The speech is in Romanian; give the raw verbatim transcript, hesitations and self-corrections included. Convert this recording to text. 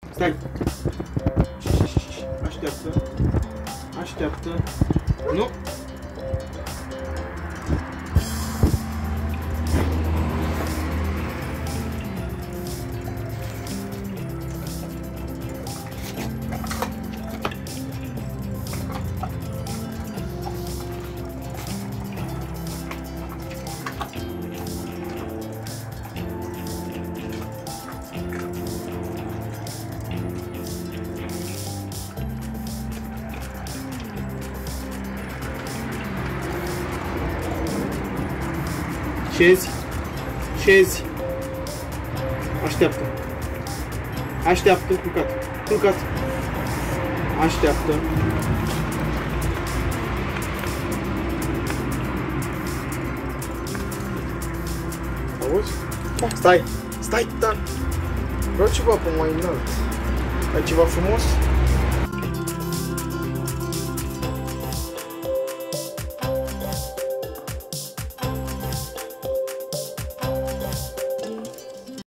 Stai! Așteaptă. Așteaptă. Nu! Șezi, șezi, așteaptă, așteaptă, culcat, culcat, așteaptă. Auzi? Da. Stai, stai, da. Vreau ceva pe mai înalt. Ai ceva frumos?